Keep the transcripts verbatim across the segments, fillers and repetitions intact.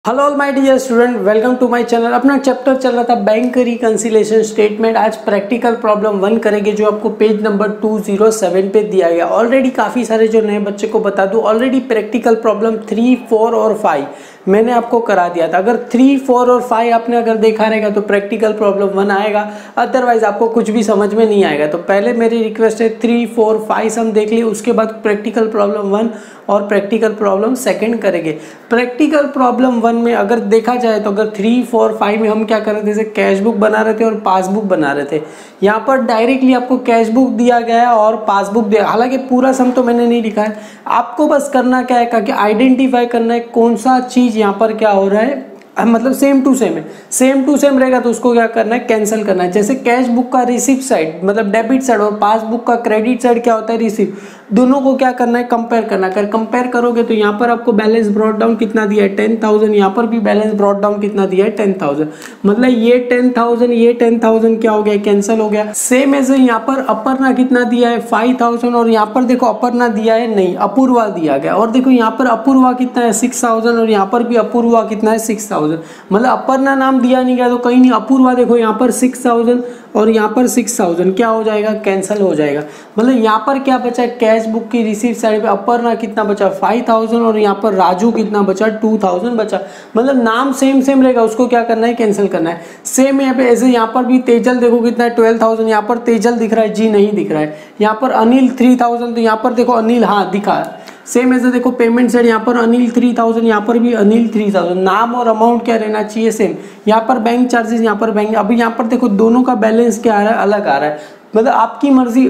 Hello all my dear student, welcome to my channel. अपना chapter चल रहा था बैंक रिकंसिलिएशन स्टेटमेंट। आज प्रैक्टिकल प्रॉब्लम वन करेंगे जो आपको page number two zero seven पे दिया गया। ऑलरेडी काफ़ी सारे जो नए बच्चे को बता दूं, already practical problem three four और फाइव मैंने आपको करा दिया था। अगर थ्री फोर और फाइव आपने अगर देखा रहेगा तो प्रैक्टिकल प्रॉब्लम वन आएगा, अदरवाइज आपको कुछ भी समझ में नहीं आएगा। तो पहले मेरी रिक्वेस्ट है थ्री फोर फाइव हम देख लिए, उसके बाद प्रैक्टिकल प्रॉब्लम वन और प्रैक्टिकल प्रॉब्लम सेकंड करेंगे। प्रैक्टिकल प्रॉब्लम वन में अगर देखा जाए तो अगर थ्री फोर फाइव में हम क्या कर रहे थे, जैसे कैश बुक बना रहे थे और पासबुक बना रहे थे। यहाँ पर डायरेक्टली आपको कैश बुक दिया गया है और पासबुक दिया, हालांकि पूरा सम तो मैंने नहीं लिखा है। आपको बस करना क्या है कि आइडेंटिफाई करना है कौन सा चीज यहाँ पर क्या हो रहा है, मतलब सेम टू सेम है। सेम टू सेम रहेगा तो उसको क्या करना है, कैंसिल करना है। जैसे कैश बुक का रिसिप्ट साइड मतलब डेबिट साइड और पासबुक का क्रेडिट साइड क्या होता है, रिसिप्ट। दोनों को क्या करना है, कंपेयर करना है। अगर कंपेयर करोगे तो यहाँ पर आपको बैलेंस ब्रॉट डाउन कितना दिया है, टेन थाउजेंड। यहाँ पर भी बैलेंस ब्रॉट डाउन कितना दिया है, टेन थाउजेंड। मतलब ये टेन थाउजेंड ये टेन थाउजेंड क्या हो गया, कैंसिल हो गया। सेम एज यहाँ पर अपर्णा कितना दिया है, फाइव थाउजेंड। और यहाँ पर देखो अपर्णा दिया है नहीं, अपूर्वा दिया गया। और देखो यहाँ पर अपूर्वा कितना है, सिक्स थाउजेंड। और यहाँ पर भी अपूर्वा कितना है, सिक्स थाउजेंड। मतलब अपर्णा नाम दिया नहीं गया तो कहीं नहीं, अपूर्वा देखो यहाँ पर सिक्स थाउजेंड और यहाँ पर सिक्स थाउजेंड क्या हो जाएगा, कैंसिल हो जाएगा। मतलब यहाँ पर क्या बचा, कैश बुक की रिसीप्ट साइड पे अपर्णा कितना बचा, फाइव थाउजेंड। और यहाँ पर राजू कितना बचा, टू थाउजेंड बचा। मतलब नाम सेम सेम रहेगा, उसको क्या करना है, कैंसिल करना है। सेम यहाँ पे ऐसे यहाँ पर भी तेजल देखो कितना है, ट्वेल्व थाउजेंड। यहाँ पर तेजल दिख रहा है, जी नहीं दिख रहा है। यहाँ पर अनिल थ्री थाउजेंड, तो यहाँ पर देखो अनिल हाँ दिखा है। सेम ऐसे देखो पेमेंट साइड, यहाँ पर अनिल थ्री थाउजेंड, यहाँ पर भी अनिल थ्री थाउजेंड। नाम और अमाउंट क्या रहना चाहिए, सेम। यहाँ पर बैंक चार्जेस, यहाँ पर बैंक। अभी यहाँ पर देखो दोनों का बैलेंस क्या आ रहा है, अलग आ रहा है। मतलब आपकी मर्जी।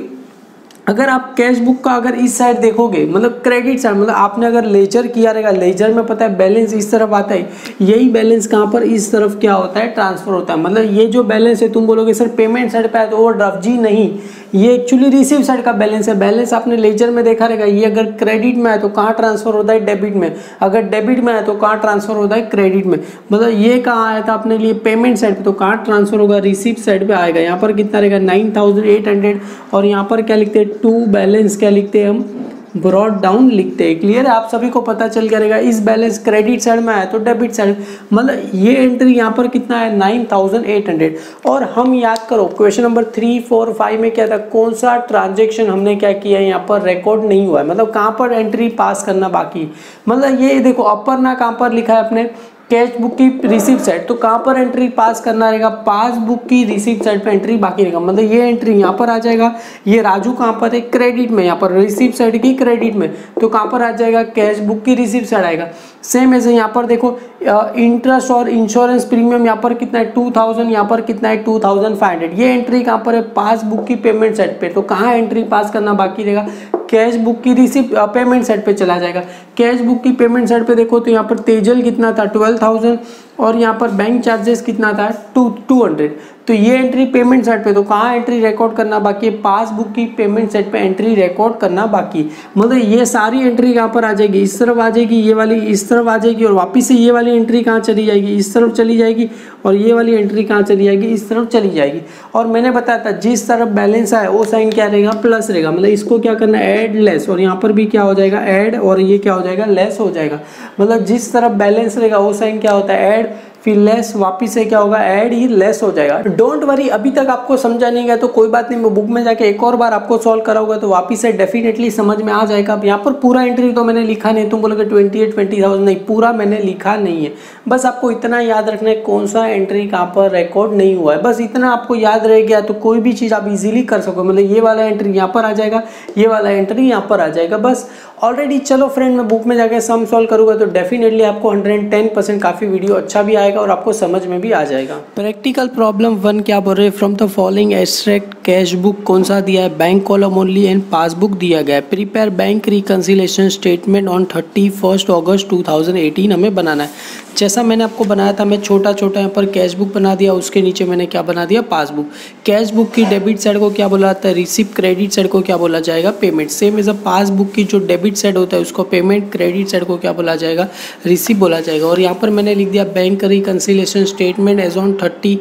अगर आप कैश बुक का अगर इस साइड देखोगे, मतलब क्रेडिट साइड, मतलब आपने अगर लेजर किया रहेगा, लेजर में पता है बैलेंस इस तरफ आता है, यही बैलेंस कहाँ पर इस तरफ क्या होता है, ट्रांसफर होता है। मतलब ये जो बैलेंस है, तुम बोलोगे सर पेमेंट साइड पे है तो ओवरड्राफ्ट, जी नहीं, ये एक्चुअली रिसीव साइड का बैलेंस है। बैलेंस आपने लेजर में देखा रहेगा, ये अगर क्रेडिट में है तो कहाँ ट्रांसफर होता है, डेबिट में। अगर डेबिट में है तो कहाँ ट्रांसफर होता है, क्रेडिट में। मतलब ये कहाँ आया था अपने लिए, पेमेंट साइड पे, तो कहाँ ट्रांसफर होगा, रिसीव साइड पे आएगा। यहाँ पर कितना रहेगा, नाइन थाउजेंड एट हंड्रेड। और यहाँ पर क्या लिखते हैं, टू बैलेंस क्या लिखते हैं हम, ब्रॉट डाउन लिखते हैं। क्लियर है, आप सभी को पता चल गया रहेगा। इस बैलेंस क्रेडिट साइड में आया तो डेबिट साइड, मतलब ये एंट्री यहाँ पर कितना है, नाइन थाउजेंड एट हंड्रेड। और हम याद करो question number three four five में क्या था, कौन सा ट्रांजेक्शन हमने क्या किया है, यहाँ पर रिकॉर्ड नहीं हुआ है। मतलब कहाँ पर एंट्री पास करना बाकी। मतलब ये देखो अपर्णा कहाँ पर लिखा है अपने, कैश बुक की रिसिप्ट साइड, तो कहाँ पर एंट्री पास करना रहेगा, पासबुक की रिसिप्ट साइड पे एंट्री बाकी रहेगा। मतलब ये एंट्री यहाँ पर आ जाएगा। ये राजू कहाँ पर है, क्रेडिट में, यहाँ पर रिसिप्ट साइड की क्रेडिट में, तो कहाँ पर आ जाएगा, कैश बुक की रिसिप्ट साइड आएगा। सेम ऐसे यहाँ पर देखो इंटरेस्ट और इंश्योरेंस प्रीमियम यहाँ पर कितना है, टू थाउजेंड। यहाँ पर कितना है, टू थाउजेंड फाइव हंड्रेड। ये एंट्री कहाँ पर है, पासबुक की पेमेंट साइड पे, तो कहाँ एंट्री पास करना बाकी रहेगा, कैश बुक की रिसिप्ट पेमेंट साइड पे चला जाएगा। कैश बुक की पेमेंट साइड पे देखो तो यहाँ पर तेजल कितना था, ट्वेल्व थाउजेंड। और यहाँ पर बैंक चार्जेस कितना था, टू टू हंड्रेड। तो ये एंट्री पेमेंट साइड पे, तो कहाँ एंट्री रिकॉर्ड करना बाकी है, पासबुक की पेमेंट साइड पे एंट्री रिकॉर्ड करना बाकी। मतलब ये सारी एंट्री कहाँ पर आ जाएगी, इस तरफ आ जाएगी, ये वाली इस तरफ आ जाएगी। और वापिस से ये वाली एंट्री कहाँ चली जाएगी, इस तरफ चली जाएगी। और ये वाली एंट्री कहाँ चली जाएगी, इस तरफ चली जाएगी। और मैंने बताया था जिस तरफ बैलेंस आए वो साइन क्या रहेगा, प्लस रहेगा। मतलब इसको क्या करना है, ऐड लेस। और यहाँ पर भी क्या हो जाएगा, ऐड। और ये क्या हो जाएगा, लेस हो जाएगा। मतलब जिस तरफ बैलेंस रहेगा वो साइन क्या होता है, ऐड, फिर लेस, वापिस से क्या होगा, ऐड, ही लेस हो जाएगा। डोंट वरी, अभी तक आपको समझा नहीं गया तो कोई बात नहीं, मैं बुक में जाके एक और बार आपको सॉल्व कराऊंगा तो वापिस से डेफिनेटली समझ में आ जाएगा। अब यहाँ पर पूरा एंट्री तो मैंने लिखा नहीं, तुम बोलोगे ट्वेंटी एट ट्वेंटी थाउजेंड, नहीं, पूरा मैंने लिखा नहीं है। बस आपको इतना याद रखना है कौन सा एंट्री कहाँ पर रिकॉर्ड नहीं हुआ है, बस इतना आपको याद रह गया तो कोई भी चीज़ आप इजीली कर सको। मतलब ये वाला एंट्री यहाँ पर आ जाएगा, ये वाला एंट्री यहाँ पर आ जाएगा, बस। ऑलरेडी चलो फ्रेंड, मैं बुक में जाके सम सॉल्व करूँगा तो डेफिनेटली आपको हंड्रेड टेन परसेंट काफ़ी वीडियो अच्छा भी आएगा और आपको समझ में भी आ जाएगा। प्रैक्टिकल प्रॉब्लम वन क्या बोल रहे हैं, from the following extract cash book कौन सा दिया है, bank column only and passbook दिया गया है। Prepare bank reconciliation statement on thirty first August two thousand eighteen हमें बनाना है। जैसा मैंने आपको बनाया था, मैं छोटा छोटा यहाँ पर कैश बुक बना दिया, उसके नीचे मैंने क्या बना दिया, पासबुक। कैश बुक की डेबिट साइड को क्या बोला जाता है, रिसिप्ट। क्रेडिट साइड को क्या बोला जाएगा, payment. Same as a passbook की जो डेबिट साइड होता है उसको पेमेंट, क्रेडिट साइड को क्या बोला जाएगा, रिसिप्ट बोला जाएगा। और यहाँ पर मैंने लिख दिया bank reconciliation statement as on thirty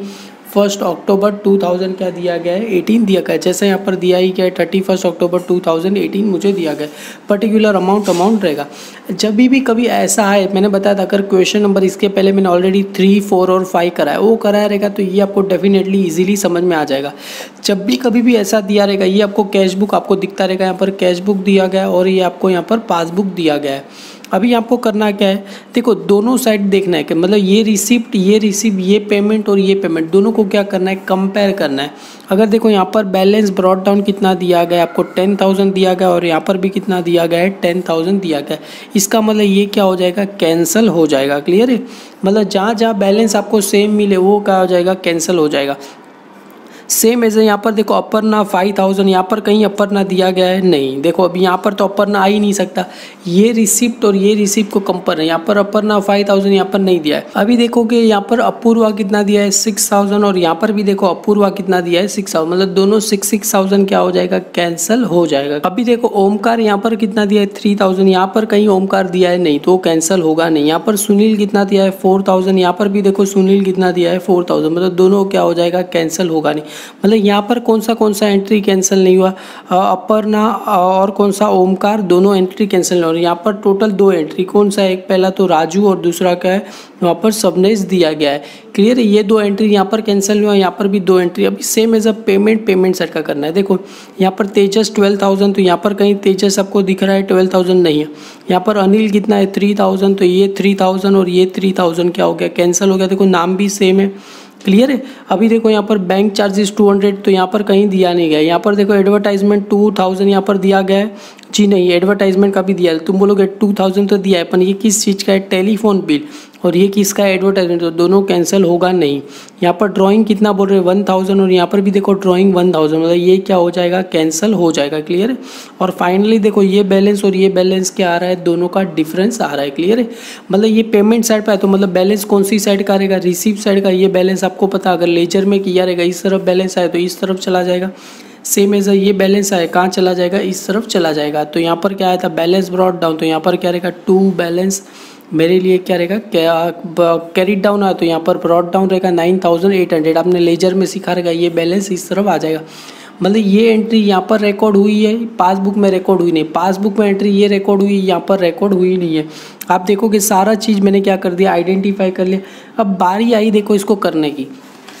first October two thousand क्या दिया गया है, एटीन दिया गया है। जैसे यहाँ पर दिया ही क्या है, thirty first October two thousand eighteen मुझे दिया गया है। पर्टिकुलर अमाउंट अमाउंट रहेगा। जब भी कभी ऐसा है, मैंने बताया था अगर क्वेश्चन नंबर इसके पहले मैंने ऑलरेडी थ्री फोर और फाइव कराया, वो कराया रहेगा तो ये आपको डेफिनेटली इजीली समझ में आ जाएगा। जब भी कभी भी ऐसा दिया रहेगा, ये आपको कैश बुक आपको दिखता रहेगा, यहाँ पर कैश बुक दिया गया है और ये आपको यहाँ पर पासबुक दिया गया है। अभी आपको करना क्या है, देखो दोनों साइड देखना है कि मतलब ये रिसिप्ट, ये रिसिप्ट, ये पेमेंट और ये पेमेंट दोनों को क्या करना है, कंपेयर करना है। अगर देखो यहाँ पर बैलेंस ब्रॉट डाउन कितना दिया गया है, आपको टेन थाउजेंड दिया गया और यहाँ पर भी कितना दिया गया है, टेन थाउजेंड दिया गया है। इसका मतलब ये क्या हो जाएगा, कैंसिल हो जाएगा। क्लियर है, मतलब जहाँ जहाँ बैलेंस आपको सेम मिले वो क्या हो जाएगा, कैंसिल हो जाएगा। सेम एज यहाँ पर देखो अपर ना फाइव थाउजेंड, यहाँ पर कहीं अपर ना दिया गया है, नहीं। देखो अभी यहाँ पर तो अपर ना आ ही नहीं सकता, ये रिसिप्ट और ये रिसिप्ट को कंपेयर है। यहाँ पर अपर ना फाइव थाउजेंड यहाँ पर नहीं दिया है। अभी देखोगे यहाँ पर अपूर्वा कितना दिया है, सिक्स थाउजेंड और यहाँ पर भी देखो अपूर्वा कितना दिया है, सिक्स थाउजेंड। मतलब दोनों सिक्स सिक्स थाउजेंड क्या हो जाएगा, कैंसिल हो जाएगा। अभी देखो ओमकार यहाँ पर कितना दिया है, थ्री थाउजेंड, यहाँ पर कहीं ओमकार दिया है नहीं तो कैंसिल होगा नहीं। यहाँ पर सुनील कितना दिया है, फोर थाउजेंड, यहाँ पर भी देखो सुनील कितना दिया है, फोर थाउजेंड। मतलब दोनों क्या हो जाएगा, कैंसिल होगा नहीं। मतलब यहाँ पर कौन सा कौन सा एंट्री कैंसिल नहीं हुआ, अपर्णा और कौन सा ओमकार, दोनों एंट्री कैंसिल नहीं हो रही। यहाँ पर टोटल दो एंट्री, कौन सा, एक पहला तो राजू और दूसरा क्या है, वहाँ पर सबनेश दिया गया है। क्लियर है, ये दो एंट्री यहाँ पर कैंसिल नहीं हुआ, यहाँ पर भी दो एंट्री। अभी same as a payment payment set का करना है। देखो यहाँ पर तेजस ट्वेल्व थाउजेंड, तो यहाँ पर कहीं तेजस आपको दिख रहा है ट्वेल्व थाउजेंड नहीं है। यहाँ पर अनिल कितना है, थ्री थाउजेंड, तो ये थ्री थाउजेंड और ये थ्री थाउजेंड क्या हो गया, कैंसिल हो गया। देखो नाम भी सेम है। क्लियर है। अभी देखो यहाँ पर बैंक चार्जेस टू हंड्रेड, तो यहाँ पर कहीं दिया नहीं गया। यहाँ पर देखो एडवर्टाइजमेंट टू थाउजेंड यहाँ पर दिया गया है, जी नहीं, एडवर्टाइजमेंट का भी दिया है। तुम बोलोगे टू थाउजेंड तो दिया है, पर ये किस चीज़ का है, टेलीफोन बिल, और ये किसका है, एडवर्टाइजमेंट, तो दोनों कैंसिल होगा नहीं। यहाँ पर ड्राइंग कितना बोल रहे हैं, वन थाउजेंड, और यहाँ पर भी देखो ड्राइंग वन थाउजेंड, मतलब ये क्या हो जाएगा, कैंसिल हो जाएगा। क्लियर है। और फाइनली देखो ये बैलेंस और ये बैलेंस क्या आ रहा है, दोनों का डिफरेंस आ रहा है। क्लियर है। मतलब ये पेमेंट साइड पर है तो मतलब बैलेंस कौन सी साइड का रहेगा, रिसीव साइड का। ये बैलेंस आपको पता, अगर लेजर में किया रहेगा इस तरफ बैलेंस आए तो इस तरफ चला जाएगा। सेम एज ये बैलेंस आए कहाँ चला जाएगा, इस तरफ चला जाएगा। तो यहाँ पर क्या आया था, बैलेंस ब्रॉट डाउन, तो यहाँ पर क्या रहेगा, टू बैलेंस मेरे लिए क्या रहेगा, कैरी डाउन आया तो यहाँ पर ब्रॉट डाउन रहेगा नाइन थाउजेंड एट हंड्रेड। आपने लेजर में सीखा रहेगा, ये बैलेंस इस तरफ आ जाएगा। मतलब ये एंट्री यहाँ पर रिकॉर्ड हुई है, पासबुक में रिकॉर्ड हुई नहीं, पासबुक में एंट्री ये रिकॉर्ड हुई, यहाँ पर रिकॉर्ड हुई नहीं है। आप देखो कि सारा चीज़ मैंने क्या कर दिया, आइडेंटिफाई कर लिया। अब बारी आई देखो इसको करने की।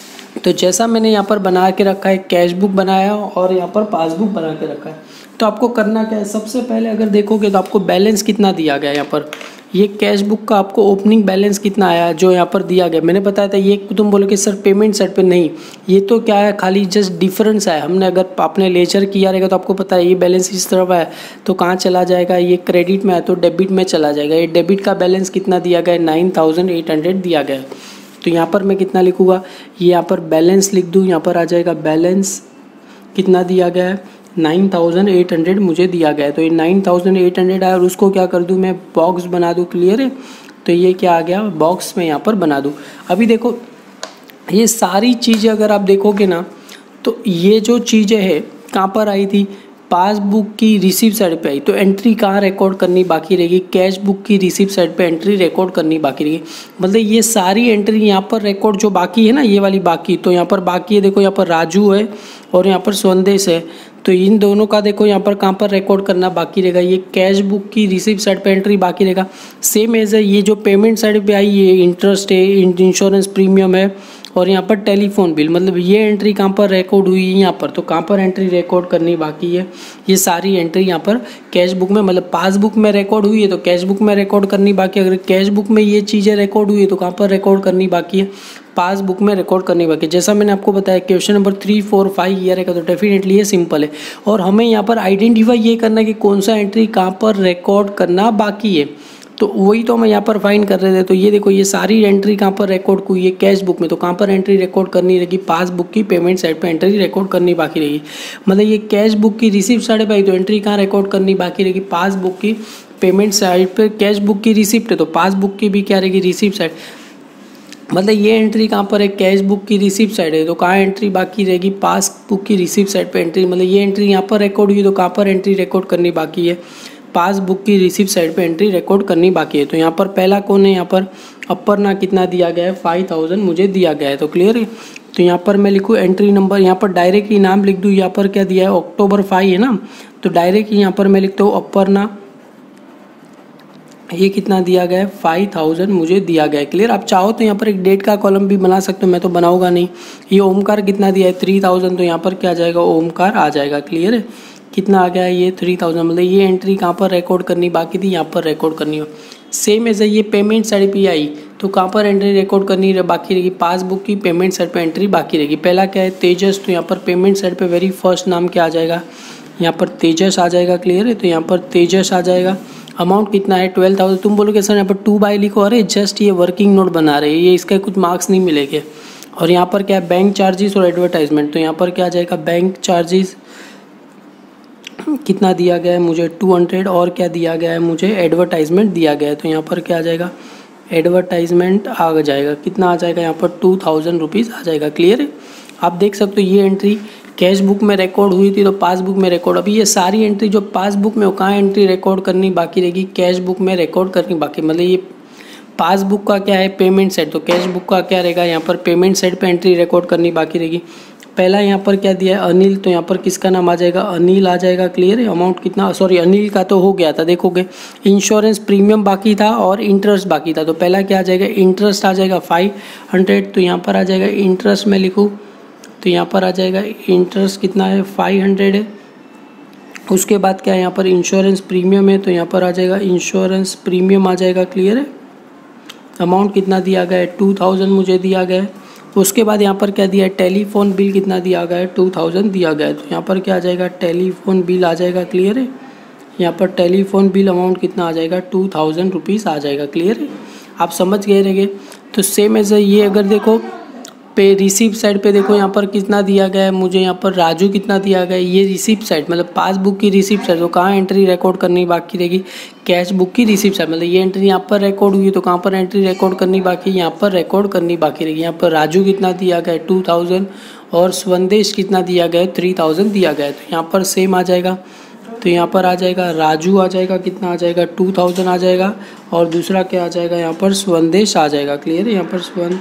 तो जैसा मैंने यहाँ पर बना के रखा है, कैश बुक बनाया और यहाँ पर पासबुक बना के रखा है। तो आपको करना क्या है, सबसे पहले अगर देखोगे तो आपको बैलेंस कितना दिया गया है। यहाँ पर ये कैश बुक का आपको ओपनिंग बैलेंस कितना आया जो यहाँ पर दिया गया। मैंने बताया था ये तुम बोलोगे सर पेमेंट साइड पे नहीं, ये तो क्या है, खाली जस्ट डिफरेंस है। हमने अगर आपने लेजर किया रहेगा तो आपको पता है ये बैलेंस इस तरफ है तो कहाँ चला जाएगा, ये क्रेडिट में है तो डेबिट में चला जाएगा। ये डेबिट का बैलेंस कितना दिया गया है, नाइन थाउजेंड एट हंड्रेड दिया गया है। तो यहाँ पर मैं कितना लिखूँगा, ये यहाँ पर बैलेंस लिख दूँ, यहाँ पर आ जाएगा बैलेंस कितना दिया गया है, नाइन थाउजेंड एट हंड्रेड मुझे दिया गया है। तो ये नाइन थाउजेंड एट हंड्रेड आया और उसको क्या कर दूँ मैं, बॉक्स बना दूँ। क्लियर है। तो ये क्या आ गया, बॉक्स में यहाँ पर बना दूँ। अभी देखो ये सारी चीज़ें अगर आप देखोगे ना तो ये जो चीज़ें है कहाँ पर आई थी, पासबुक की रिसीव साइड पे आई। तो एंट्री कहाँ रिकॉर्ड करनी बाकी रहेगी, कैश बुक की रिसीव साइड पे एंट्री रिकॉर्ड करनी बाकी रहेगी। मतलब ये सारी एंट्री यहाँ पर रिकॉर्ड जो बाकी है ना, ये वाली बाकी, तो यहाँ पर बाकी है देखो, यहाँ पर राजू है और यहाँ पर संदेश है। तो इन दोनों का देखो यहाँ पर कहाँ पर रिकॉर्ड करना बाकी रहेगा, ये कैश बुक की रिसीव साइड पे एंट्री बाकी रहेगा। सेम एज है ये जो पेमेंट साइड पे आई, ये इंटरेस्ट है, इंश्योरेंस प्रीमियम है और यहाँ पर टेलीफोन बिल, मतलब ये एंट्री कहाँ पर रिकॉर्ड हुई है यहाँ पर, तो कहाँ पर एंट्री रिकॉर्ड करनी बाकी है, ये सारी एंट्री यहाँ पर कैश बुक में, मतलब पासबुक में रिकॉर्ड हुई है तो कैश बुक में रिकॉर्ड करनी बाकी है। अगर कैश बुक में ये चीज़ें रिकॉर्ड हुई है तो कहाँ पर रिकॉर्ड करनी बाकी है, पासबुक में रिकॉर्ड करनी बाकी है। जैसा मैंने आपको बताया question number three four five ये रहेगा तो डेफिनेटली ये सिंपल है। और हमें यहाँ पर आइडेंटिफाई ये करना है कि कौन सा एंट्री कहाँ पर रिकॉर्ड करना बाकी है, तो वही तो मैं यहाँ पर फाइंड कर रहे थे। तो ये देखो ये सारी एंट्री कहाँ पर रिकॉर्ड हुई है, कैश बुक में, तो कहाँ पर एंट्री रिकॉर्ड करनी रहेगी, पासबुक की पेमेंट साइड पे एंट्री रिकॉर्ड करनी बाकी रहेगी। मतलब ये कैश बुक की रिसीव साइड पे आई तो एंट्री कहाँ रिकॉर्ड करनी बाकी रहेगी, पासबुक की पेमेंट साइड पे। कैश बुक की रिसिप्ट है तो पासबुक की भी क्या रहेगी, रिसीव साइड। मतलब ये एंट्री कहाँ पर है, कैश बुक की रिसीव साइड है तो कहाँ एंट्री बाकी रहेगी, पासबुक की रिसीव साइड पे एंट्री। मतलब ये एंट्री यहाँ पर रिकॉर्ड हुई तो कहाँ पर एंट्री रिकॉर्ड करनी बाकी है, पासबुक की रिसीव साइड पे एंट्री रिकॉर्ड करनी बाकी है। तो यहाँ पर पहला कौन है, यहाँ पर अपर्णा कितना दिया गया है, फाइव थाउजेंड मुझे दिया गया है। तो क्लियर है। तो यहाँ पर मैं लिखूँ एंट्री नंबर, यहाँ पर डायरेक्ट ही नाम लिख दूँ। यहाँ पर क्या दिया है, अक्टूबर फाइव है ना, तो डायरेक्ट यहाँ पर मैं लिखता हूँ अपर्णा, ये कितना दिया गया है, फाइव थाउजेंड मुझे दिया गया है। क्लियर। आप चाहो तो यहाँ पर एक डेट का कॉलम भी बना सकते हो, मैं तो बनाऊंगा नहीं। ये ओमकार कितना दिया है, थ्री थाउजेंड, तो यहाँ पर क्या आ जाएगा, ओमकार आ जाएगा। क्लियर है। कितना आ गया है, ये थ्री थाउजेंड, मतलब ये एंट्री कहाँ पर रिकॉर्ड करनी बाकी थी, यहाँ पर रिकॉर्ड करनी हो। सेम एज ये पेमेंट साइड पे आई तो कहाँ पर एंट्री रिकॉर्ड करनी बाकी रहेगी, पासबुक की पेमेंट साइड पे एंट्री बाकी रहेगी। पहला क्या है, तेजस, तो यहाँ पर पेमेंट साइड पे वेरी फर्स्ट नाम क्या आ जाएगा, यहाँ पर तेजस आ जाएगा। क्लियर है। तो यहाँ पर तेजस आ जाएगा। अमाउंट कितना है, ट्वेल्व थाउजेंड। तुम बोलोगे सर यहाँ पर टू बाई लिखो, अरे जस्ट ये वर्किंग नोट बना रहे हैं, ये इसके कुछ मार्क्स नहीं मिलेंगे। और यहाँ पर क्या है, बैंक चार्जेस और एडवर्टाइजमेंट, तो यहाँ पर क्या आ जाएगा, बैंक चार्जेस कितना दिया गया है मुझे, टू हंड्रेड, और क्या दिया गया है मुझे, एडवर्टाइजमेंट दिया गया है। तो यहाँ पर क्या आ जाएगा, एडवर्टाइजमेंट आ जाएगा, कितना आ जाएगा यहाँ पर, टू थाउजेंड रुपीज़ आ जाएगा। क्लियर है। आप देख सकते हो ये एंट्री कैश बुक में रिकॉर्ड हुई थी तो पासबुक में रिकॉर्ड, अभी ये सारी एंट्री जो पासबुक में हो कहाँ एंट्री रिकॉर्ड करनी बाकी रहेगी, कैश बुक में रिकॉर्ड करनी बाकी। मतलब ये पासबुक का क्या है, पेमेंट साइड, तो कैश बुक का क्या रहेगा, यहाँ पर पेमेंट साइड पे एंट्री रिकॉर्ड करनी बाकी रहेगी। पहला यहाँ पर क्या दिया है, अनिल, तो यहाँ पर किसका नाम आ जाएगा, अनिल आ जाएगा। क्लियर है। अमाउंट कितना, सॉरी अनिल का तो हो गया था, देखोगे इंश्योरेंस प्रीमियम बाकी था और इंटरेस्ट बाकी था। तो पहला क्या आ जाएगा, इंटरेस्ट आ जाएगा फाइव हंड्रेड, तो यहाँ पर आ जाएगा इंटरेस्ट में लिखूँ तो यहाँ पर आ जाएगा इंटरेस्ट कितना है, फाइव हंड्रेड है। उसके बाद क्या है, यहाँ पर इंश्योरेंस प्रीमियम है, तो यहाँ पर आ जाएगा इंश्योरेंस प्रीमियम आ जाएगा। क्लियर है। अमाउंट कितना दिया गया है, टू थाउजेंड मुझे दिया गया है। उसके बाद यहाँ पर क्या दिया है, टेलीफोन बिल कितना दिया गया है, टू थाउजेंड दिया गया है। तो यहाँ पर क्या आ जाएगा, टेलीफोन बिल आ जाएगा। क्लियर है। यहाँ पर टेलीफोन बिल अमाउंट कितना आ जाएगा, टू थाउजेंड रुपीज़ आ जाएगा। क्लियर है। आप समझ गए रहेंगे। तो सेम एज ये अगर देखो पे रिसीप्ट साइड पे देखो यहाँ पर कितना दिया गया है मुझे, यहाँ पर राजू कितना दिया गया है, ये रिसीप्ट साइड मतलब पासबुक की रिसीप्ट साइड, तो कहाँ एंट्री रिकॉर्ड करनी बाकी रहेगी, कैश बुक की रिसीप्ट साइड, मतलब ये एंट्री यहाँ पर रिकॉर्ड हुई तो कहाँ पर एंट्री रिकॉर्ड करनी बाकी, यहाँ पर रिकॉर्ड करनी बाकी रहेगी। यहाँ पर राजू कितना दिया गया है, टू थाउजेंड, और स्वदेश कितना दिया गया है, थ्री थाउजेंड दिया गया है। तो यहाँ पर सेम आ जाएगा, तो यहाँ पर आ जाएगा राजू आ जाएगा, कितना आ जाएगा, टू थाउजेंड आ जाएगा, और दूसरा क्या आ जाएगा, यहाँ पर स्वदेश आ जाएगा। क्लियर है। यहाँ पर स्वर्ण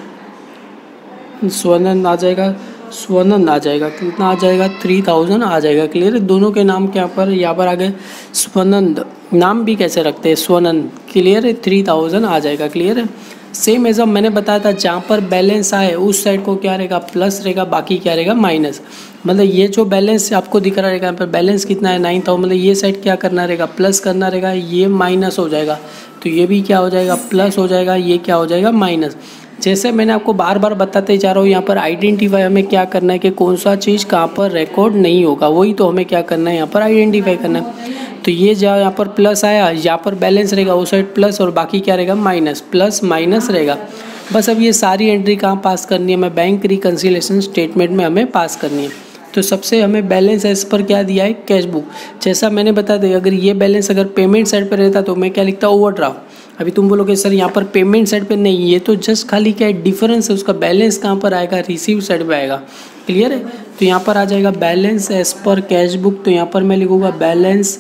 स्वनंद आ जाएगा, स्वनंद आ जाएगा, कितना आ जाएगा, थ्री थाउजेंड आ जाएगा। क्लियर है। दोनों के नाम क्या पर यहाँ पर आ गए, स्वनंद, नाम भी कैसे रखते हैं, स्वनंद। क्लियर है। थ्री थाउजेंड आ जाएगा। क्लियर है। सेम एज मैंने बताया था, जहाँ पर बैलेंस आए उस साइड को क्या रहेगा, प्लस रहेगा, बाकी क्या रहेगा, माइनस। मतलब ये जो बैलेंस आपको दिख रहा रहेगा, यहाँ पर बैलेंस कितना है, नाइन थाउजेंड, मतलब ये साइड क्या करना रहेगा, प्लस करना रहेगा, ये माइनस हो जाएगा, तो ये भी क्या हो जाएगा, प्लस हो जाएगा, ये क्या हो जाएगा, माइनस। जैसे मैंने आपको बार बार बताते जा रहा हूँ, यहाँ पर आइडेंटिफाई हमें क्या करना है कि कौन सा चीज़ कहाँ पर रिकॉर्ड नहीं होगा, वही तो हमें क्या करना है, यहाँ पर आइडेंटिफाई करना है। तो ये जहाँ यहाँ पर प्लस आया, यहाँ पर बैलेंस रहेगा, वो साइड प्लस, और बाकी क्या रहेगा, माइनस, प्लस माइनस रहेगा। बस अब ये सारी एंट्री कहाँ पास करनी है, हमें बैंक रिकन्सिलिएशन स्टेटमेंट में हमें पास करनी है। तो सबसे हमें बैलेंस एज पर क्या दिया है, कैश बुक। जैसा मैंने बता दिया, अगर ये बैलेंस अगर पेमेंट साइड पर रहता तो मैं क्या लिखता, ओवरड्राफ्ट। अभी तुम बोलोगे सर यहाँ पर पेमेंट साइड पे नहीं, ये तो जस्ट खाली क्या है, डिफरेंस है, उसका बैलेंस कहाँ पर आएगा, रिसीव साइड पे आएगा। क्लियर है। तो यहाँ पर आ जाएगा balance as per cash book, तो यहाँ पर मैं लिखूँगा बैलेंस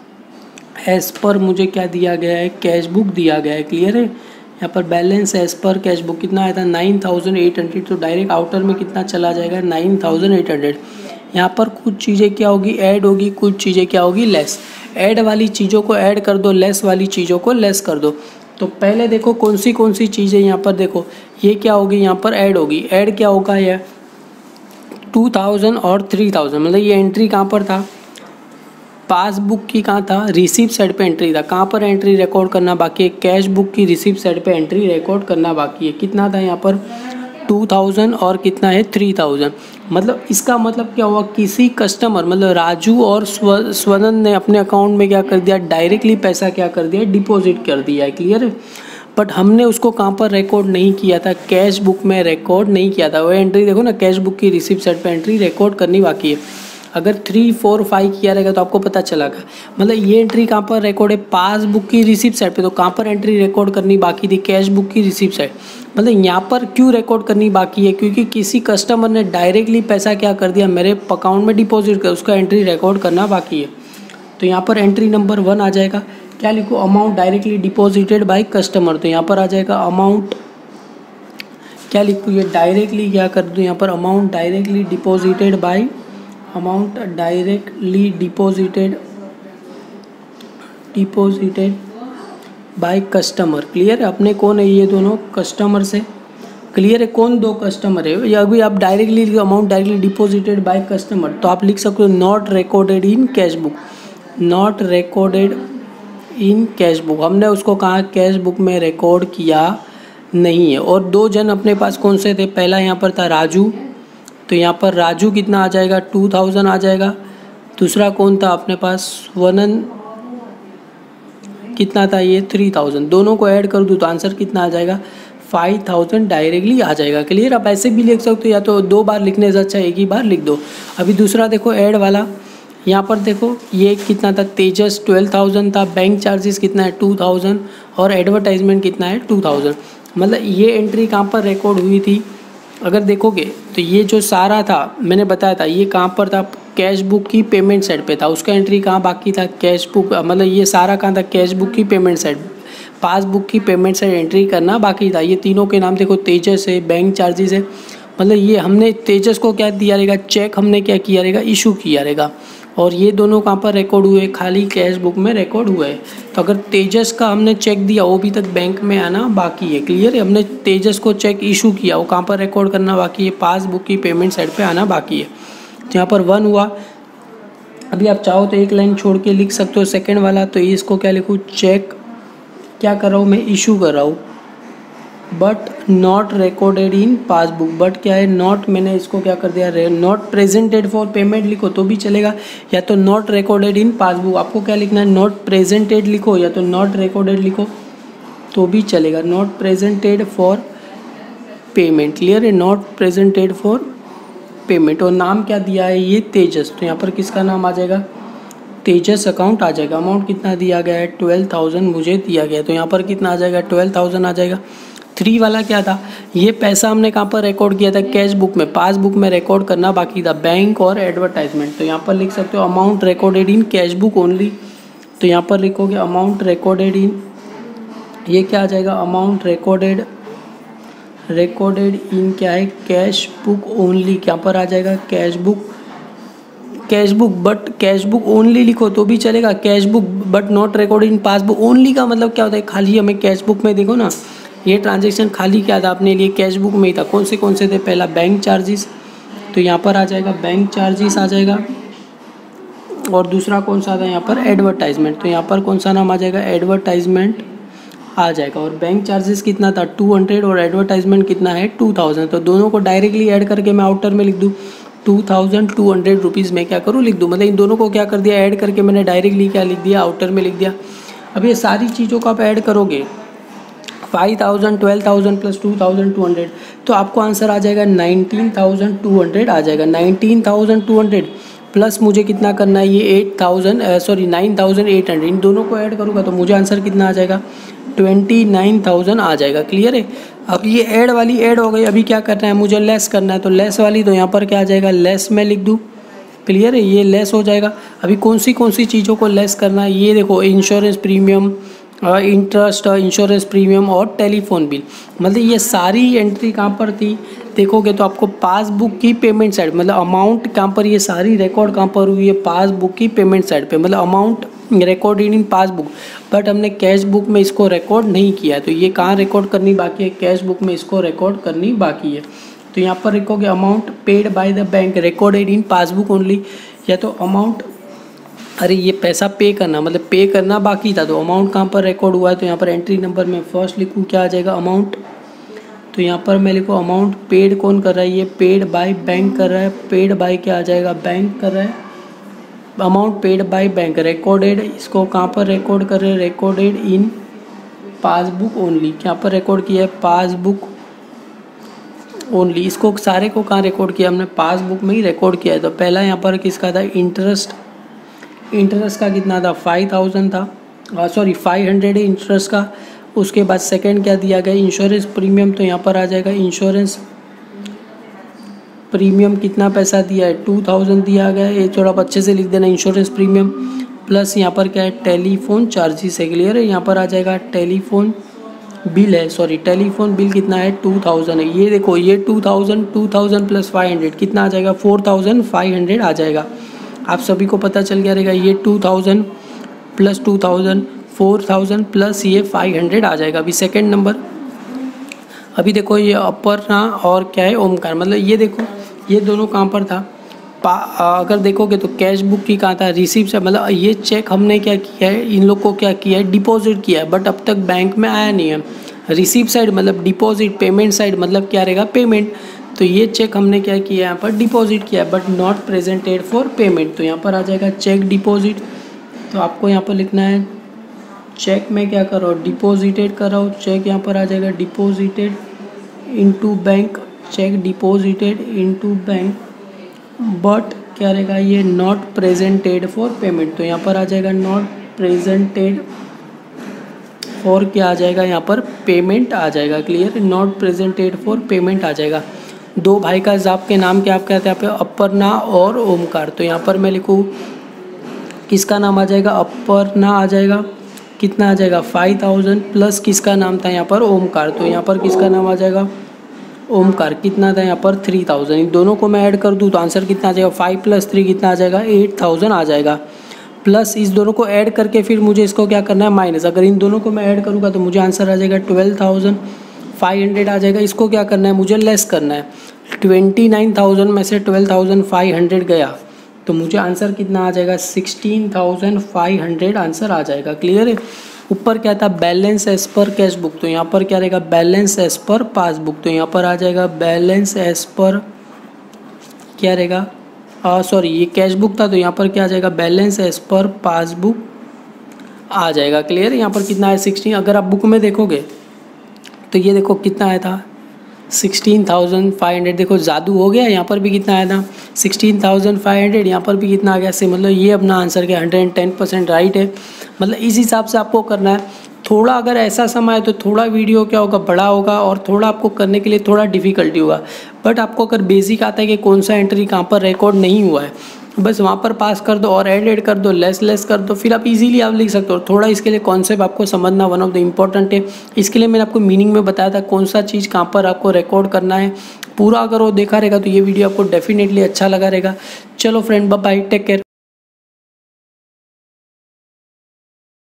एज पर मुझे क्या दिया गया है, कैश बुक दिया गया है। क्लियर है। यहाँ पर balance as per cash book कितना आया था, नाइन थाउजेंड एट हंड्रेड, तो डायरेक्ट आउटर में कितना चला जाएगा, नाइन थाउजेंड एट हंड्रेड। यहाँ पर कुछ चीज़ें क्या होगी, ऐड होगी, कुछ चीज़ें क्या होगी, लेस। ऐड वाली चीज़ों को ऐड कर दो, लेस वाली चीज़ों को लेस कर दो। तो पहले देखो कौन सी कौन सी चीज़ें यहाँ पर देखो, ये क्या होगी, यहाँ पर ऐड होगी। ऐड क्या होगा, ये टू थाउजेंड और थ्री थाउजेंड, मतलब ये एंट्री कहाँ पर था, पासबुक की कहाँ था, रिसीप्ट साइड पे एंट्री था। कहाँ पर एंट्री रिकॉर्ड करना बाकी है, कैश बुक की रिसीप्ट साइड पे एंट्री रिकॉर्ड करना बाकी है। कितना था यहाँ पर, टू थाउजेंड, और कितना है, थ्री थाउजेंड। मतलब इसका मतलब क्या हुआ, किसी कस्टमर मतलब राजू और स्व स्वनंद ने अपने अकाउंट में क्या कर दिया, डायरेक्टली पैसा क्या कर दिया, डिपॉजिट कर दिया है। क्लियर है। बट हमने उसको कहाँ पर रिकॉर्ड नहीं किया था, कैश बुक में रिकॉर्ड नहीं किया था। वो एंट्री देखो ना, कैश बुक की रिसीप्ट साइड पे एंट्री रिकॉर्ड करनी बाकी है। अगर थ्री फोर फाइव किया रहेगा तो आपको पता चलेगा। मतलब ये एंट्री कहाँ पर रिकॉर्ड है, पासबुक की रिसीप्ट साइड पे, तो कहाँ पर एंट्री रिकॉर्ड करनी बाकी थी, कैश बुक की रिसीप्ट साइड। मतलब यहाँ पर क्यों रिकॉर्ड करनी बाकी है, क्योंकि किसी कस्टमर ने डायरेक्टली पैसा क्या कर दिया, मेरे अकाउंट में डिपॉजिट कर, उसका एंट्री रिकॉर्ड करना बाकी है। तो यहाँ पर एंट्री नंबर वन आ जाएगा, क्या लिखो, amount directly deposited by customer. तो यहाँ पर आ जाएगा अमाउंट क्या लिखूँ, ये डायरेक्टली क्या कर दूँ यहाँ पर, amount directly deposited by, amount directly deposited deposited by customer. Clear है, अपने कौन है ये दोनों, कस्टमर से। क्लियर है, कौन दो कस्टमर है, या अभी आप directly amount directly deposited by customer, तो आप लिख सकते हो not recorded in cash book, not recorded in cash book. हमने उसको कहा कैश बुक में रिकॉर्ड किया नहीं है। और दो जन अपने पास कौन से थे, पहला यहाँ पर था राजू, तो यहाँ पर राजू कितना आ जाएगा, टू थाउजेंड आ जाएगा। दूसरा कौन था अपने पास, वनन कितना था, ये थ्री थाउजेंड। दोनों को ऐड कर दूँ तो आंसर कितना आ जाएगा, फाइव थाउजेंड डायरेक्टली आ जाएगा। क्लियर, आप ऐसे भी लिख सकते हो, या तो दो बार लिखने से अच्छा एक ही बार लिख दो। अभी दूसरा देखो ऐड वाला, यहाँ पर देखो ये कितना था, तेजस ट्वेल्व थाउजेंड था, बैंक चार्जेस कितना है टू थाउजेंड, और एडवर्टाइजमेंट कितना है टू थाउजेंड। मतलब ये एंट्री कहाँ पर रिकॉर्ड हुई थी, अगर देखोगे तो ये जो सारा था मैंने बताया था, ये कहाँ पर था, कैश बुक की पेमेंट साइड पे था। उसका एंट्री कहाँ बाकी था, कैश बुक, मतलब ये सारा कहाँ था, कैश बुक की पेमेंट साइड, पासबुक की पेमेंट साइड एंट्री करना बाकी था। ये तीनों के नाम देखो, तेजस है, बैंक चार्जेस है, मतलब ये हमने तेजस को क्या दिया रहेगा, चेक हमने क्या किया रहेगा, इशू किया रहेगा। और ये दोनों कहाँ पर रिकॉर्ड हुए, खाली कैश बुक में रिकॉर्ड हुए है। तो अगर तेजस का हमने चेक दिया वो भी तक बैंक में आना बाकी है। क्लियर है, हमने तेजस को चेक इशू किया, वो कहाँ पर रिकॉर्ड करना बाकी है, पासबुक की पेमेंट साइड पे आना बाकी है। तो यहाँ पर वन हुआ। अभी आप चाहो तो एक लाइन छोड़ के लिख सकते हो सेकेंड वाला, तो इसको क्या लिखूँ, चेक क्या कर रहा हूँ मैं, इशू कर रहा हूँ, but not recorded in passbook. But क्या है, नॉट, मैंने इसको क्या कर दिया, नॉट प्रेजेंटेड फॉर पेमेंट लिखो तो भी चलेगा, या तो नॉट रिकॉर्डेड इन पासबुक। आपको क्या लिखना है, नॉट प्रेजेंटेड लिखो या तो नॉट रिकॉर्डेड लिखो तो भी चलेगा, not presented for payment. Clear है, नॉट प्रेजेंटेड फॉर पेमेंट। और नाम क्या दिया है, ये तेजस, तो यहाँ पर किसका नाम आ जाएगा, तेजस अकाउंट आ जाएगा। अमाउंट कितना दिया गया है, ट्वेल्व थाउजेंड मुझे दिया गया है, तो यहाँ पर कितना आ जाएगा, ट्वेल्व थाउजेंड आ जाएगा। थ्री वाला क्या था, ये पैसा हमने कहाँ पर रिकॉर्ड किया था, कैश बुक में, पासबुक में रिकॉर्ड करना बाकी था, बैंक और एडवर्टाइजमेंट। तो यहाँ पर लिख सकते हो amount recorded in cash book only, तो यहाँ पर लिखोगे अमाउंट रिकॉर्डेड इन, ये क्या आ जाएगा, अमाउंट रिकॉर्डेड रिकॉर्डेड इन क्या है, कैश बुक ओनली। यहाँ पर आ जाएगा cash book, cash book, but cash book only लिखो तो भी चलेगा, cash book but not recorded in passbook. Only का मतलब क्या होता है, खाली हमें कैश बुक में देखो ना, ये ट्रांजैक्शन खाली क्या था अपने लिए, कैश बुक में ही था। कौन से कौन से थे, पहला बैंक चार्जेस, तो यहाँ पर आ जाएगा बैंक चार्जेस आ जाएगा, और दूसरा कौन सा था यहाँ पर, एडवर्टाइजमेंट, तो यहाँ पर कौन सा नाम आ जाएगा, एडवर्टाइजमेंट आ जाएगा। और बैंक चार्जेस कितना था, टू हंड्रेड, और एडवर्टाइजमेंट कितना है, टू थाउजेंड। तो दोनों को डायरेक्टली ऐड करके मैं आउटर में लिख दूँ, two thousand two hundred rupees में क्या करूँ, लिख दूँ। मतलब इन दोनों को क्या कर दिया, ऐड करके मैंने डायरेक्टली क्या लिख दिया, आउटर में लिख दिया। अब ये सारी चीज़ों को आप ऐड करोगे, five thousand, twelve thousand plus two thousand two hundred, तो आपको आंसर आ जाएगा नाइनटीन थाउजेंड टू हंड्रेड आ जाएगा। Nineteen thousand two hundred plus मुझे कितना करना है, ये eight thousand sorry nine thousand eight hundred, इन दोनों को ऐड करूँगा तो मुझे आंसर कितना आ जाएगा, ट्वेंटी नाइन थाउजेंड आ जाएगा। क्लियर है, अब ये ऐड वाली ऐड हो गई, अभी क्या करना है, मुझे लेस करना है, तो लेस वाली, तो यहाँ पर क्या आ जाएगा, लेस में लिख दूँ। क्लियर है, ये लेस हो जाएगा। अभी कौन सी कौन सी चीज़ों को लेस करना है, ये देखो, insurance premium, interest, insurance premium और टेलीफोन बिल। मतलब ये सारी एंट्री कहाँ पर थी, देखोगे तो आपको पासबुक की पेमेंट साइड, मतलब अमाउंट कहाँ पर, ये सारी रिकॉर्ड कहाँ पर हुई है, पासबुक की पेमेंट साइड पे, मतलब amount recorded in passbook. But हमने कैश बुक में इसको रिकॉर्ड नहीं किया है, तो ये कहाँ रिकॉर्ड करनी बाकी है, कैश बुक में इसको रिकॉर्ड करनी बाकी है। तो यहाँ पर लिखोगे amount paid by the bank recorded in passbook only, या तो अमाउंट, अरे ये पैसा पे करना, मतलब पे करना बाकी था, तो अमाउंट कहाँ पर रिकॉर्ड हुआ है, तो यहाँ पर एंट्री नंबर में फर्स्ट लिखूँ, क्या आ जाएगा, अमाउंट। तो यहाँ पर मैं लिखूँ अमाउंट पेड कौन कर रहा है, ये पेड बाय बैंक कर रहा है, पेड बाय क्या आ जाएगा, बैंक कर रहा है, amount paid by bank recorded, इसको कहाँ पर रिकॉर्ड कर रहे हैं, रिकॉर्डेड इन पासबुक ओनली, यहाँ पर रिकॉर्ड किया है पासबुक ओनली। इसको सारे को कहाँ रिकॉर्ड किया हमने, पासबुक में ही रिकॉर्ड किया है। तो पहला यहाँ पर किसका था, इंटरेस्ट, इंटरेस्ट का कितना था, फाइव थाउजेंड था, सॉरी फाइव हंड्रेड है इंटरेस्ट का। उसके बाद सेकंड क्या दिया गया, इंश्योरेंस प्रीमियम, तो यहाँ पर आ जाएगा इंश्योरेंस प्रीमियम कितना पैसा दिया है, टू थाउजेंड दिया गया है, ये थोड़ा अच्छे से लिख देना, इंश्योरेंस प्रीमियम प्लस यहाँ पर क्या है, टेलीफोन चार्जेस है। क्लियर है, यहाँ पर आ जाएगा टेलीफोन बिल है, सॉरी टेलीफोन बिल कितना है टू थाउजेंड है। ये देखो ये two thousand two thousand plus five hundred कितना आ जाएगा फोर थाउजेंड फाइव हंड्रेड आ जाएगा। आप सभी को पता चल गया रहेगा ये two thousand plus two thousand four thousand plus ये फाइव हंड्रेड आ जाएगा। अभी सेकंड नंबर, अभी देखो ये अपर्णा और क्या है ओमकार, मतलब ये देखो ये दोनों कहाँ पर था, अगर देखोगे तो कैश बुक की कहाँ था रिसीव से, मतलब ये चेक हमने क्या किया है इन लोग को क्या किया है डिपॉजिट किया है, बट अब तक बैंक में आया नहीं है। रिसीव साइड मतलब डिपॉजिट, पेमेंट साइड मतलब क्या रहेगा पेमेंट। तो ये चेक हमने क्या किया है यहाँ पर डिपॉजिट किया है but not presented for payment, तो यहाँ पर आ जाएगा चेक डिपॉजिट। तो आपको यहाँ पर लिखना है चेक में क्या कर रहा हो डिपॉजिटेड कर रहा हो, चेक यहाँ पर आ जाएगा deposited into bank, cheque deposited into bank but क्या रहेगा ये नॉट प्रेजेंटेड फॉर पेमेंट। तो यहाँ पर आ जाएगा नॉट प्रेजेंटेड फॉर क्या आ जाएगा यहाँ पर पेमेंट आ जाएगा। Clear, not presented for payment आ जाएगा। दो भाई का जाप के नाम क्या आप कहते हैं यहाँ पे अपर्णा और ओमकार, तो यहाँ पर मैं लिखूँ किसका नाम आ जाएगा अपर्णा आ जाएगा, कितना आ जाएगा फाइव थाउजेंड प्लस किसका नाम था यहाँ पर ओमकार, तो यहाँ पर किसका नाम आ जाएगा ओमकार, कितना था यहाँ पर थ्री थाउजेंड। इन दोनों को मैं ऐड कर दूँ तो आंसर कितना आ जाएगा फाइव प्लस थ्री कितना आ जाएगा एट थाउजेंड आ जाएगा। प्लस इस दोनों को ऐड करके फिर मुझे इसको क्या करना है माइनस, अगर इन दोनों को मैं ऐड करूँगा तो मुझे आंसर आ जाएगा ट्वेल्व थाउजेंड फाइव हंड्रेड आ जाएगा। इसको क्या करना है मुझे लेस करना है, ट्वेंटी नाइन थाउजेंड में से ट्वेल्व थाउजेंड फाइव हंड्रेड गया तो मुझे आंसर कितना आ जाएगा sixteen thousand five hundred answer आ जाएगा। क्लियर है। ऊपर क्या था balance as per cash book, तो यहाँ पर क्या रहेगा बैलेंस एज पर पासबुक, तो यहाँ पर आ जाएगा बैलेंस एज पर क्या रहेगा सॉरी ये कैश बुक था तो यहाँ पर क्या आ जाएगा बैलेंस एज पर पासबुक आ जाएगा। क्लियर, यहाँ पर कितना है सिक्सटीन, अगर आप बुक में देखोगे तो ये देखो कितना आया था सिक्सटीन थाउजेंड फाइव हंड्रेड, देखो जादू हो गया, यहाँ पर भी कितना आया था सिक्सटीन थाउजेंड फाइव हंड्रेड, यहाँ पर भी कितना आ गया से, मतलब ये अपना आंसर क्या hundred and ten percent right है। मतलब इस हिसाब से आपको करना है। थोड़ा अगर ऐसा समय है तो थोड़ा वीडियो क्या होगा बड़ा होगा और थोड़ा आपको करने के लिए थोड़ा डिफिकल्टी होगा, बट आपको अगर बेसिक आता है कि कौन सा एंट्री कहाँ पर रिकॉर्ड नहीं हुआ है बस वहाँ पर पास कर दो और ऐड ऐड कर दो, लेस लेस कर दो, फिर आप इजीली आप लिख सकते हो। थोड़ा इसके लिए कॉन्सेप्ट आपको समझना वन ऑफ द इम्पॉर्टेंट है। इसके लिए मैंने आपको मीनिंग में बताया था कौन सा चीज़ कहाँ पर आपको रिकॉर्ड करना है, पूरा अगर वो देखा रहेगा तो ये वीडियो आपको डेफिनेटली अच्छा लगा रहेगा। चलो friend, bye bye, take care.